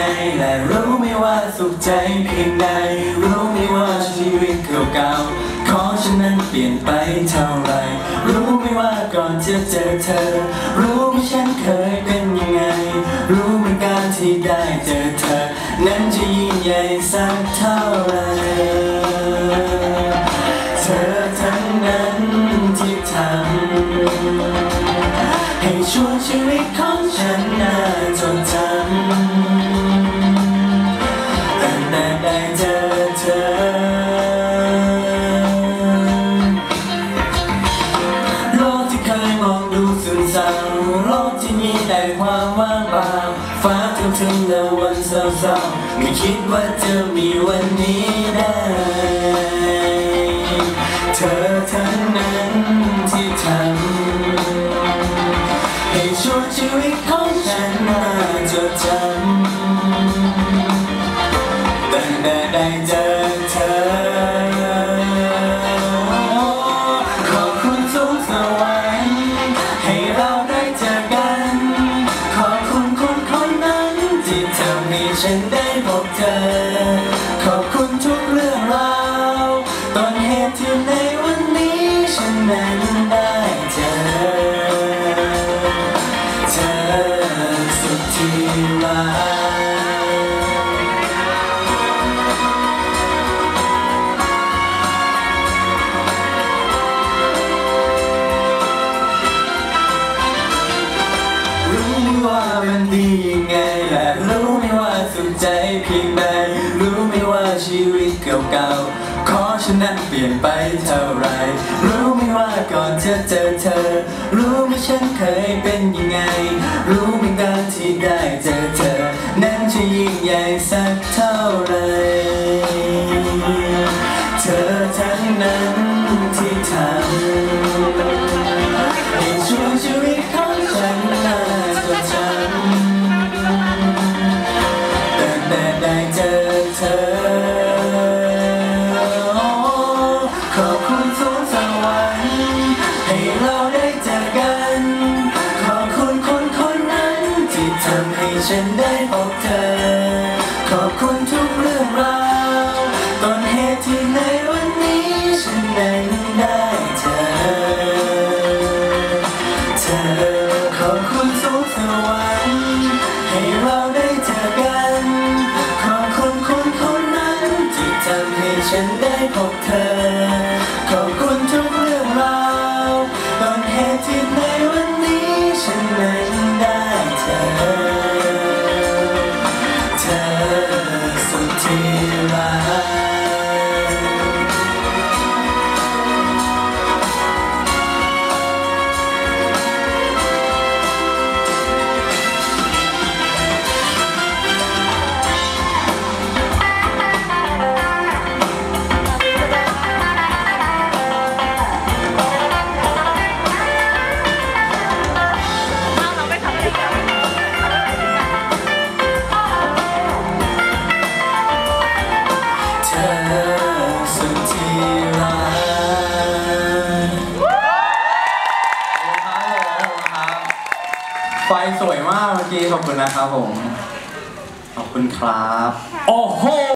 และรู้ไม่ว่าสุขใจเพียงใดรู้ไม่ว่าชีวิตเก่าๆของฉันนั้นเปลี่ยนไปเท่าไรรู้ไม่ว่าก่อนจะเจอเธอรู้ไหมฉันเคยเป็นยังไงรู้ไหมการที่ได้เจอเธอนั้นจะยิ่งใหญ่สักเท่าไรเธอทั้งนั้นที่ทำให้ช่วงชีวิตของฉันน่าจดจำตั้งแต่ได้เจอเธอโลกที่เคยมองดูซึมเศร้าโลกที่มีแต่ความว่างเปล่าฟ้าทึมๆและวันเศร้าๆไม่คิดว่าจะมีวันนี้ได้เธอทั้งนั้นที่ทำให้ช่วงชีวิตของฉันน่าจดจำตั้งแต่ได้เจอเธอขอบคุณสูงสวรรค์ให้เราได้เจอกันขอบคุณคนนั้นที่ทำให้ฉันได้พบเธอขอบคุณทุกเรื่องราวต้นเหตุที่ในวันนี้ฉันนั้นได้เจอเธอสุดที่รักรู้ไม่ว่ามันดียังไงและรู้ไม่ว่าสุขใจเพียงใดรู้ไม่ว่าชีวิตเก่าๆของฉันนั้นเปลี่ยนไปเท่าไรรู้ไม่ว่าก่อนจะเจอเธอรู้ไหมฉันเคยเป็นยังไงรู้ไหมการที่ได้เจอเธอนั้นจะยิ่งใหญ่สักเท่าไรเธอทั้งนั้นที่ทำให้ช่วงชีวิตของฉันน่าจดจำตั้งแต่ได้เจอเธอขอบคุณสูงสวรรค์ให้เราได้เจอกันขอบคุณคนนั้นที่ทำให้ฉันได้พบเธอขอบคุณทุกเรื่องราวต้นเหตุที่ในวันนี้ฉันนั้นได้เจอเธอขอบคุณสูงสวรรค์ให้เราได้เจอกันขอบคุณคนนั้นที่ทำให้ฉันได้พบเธอขอบคุณทุกเรื่องราวต้นเหตุที่ในวันนี้ฉันนั้นได้เจอเธอสุดที่รักไฟสวยมากเมื่อกี้ขอบคุณนะครับผมขอบคุณครับโอ้โห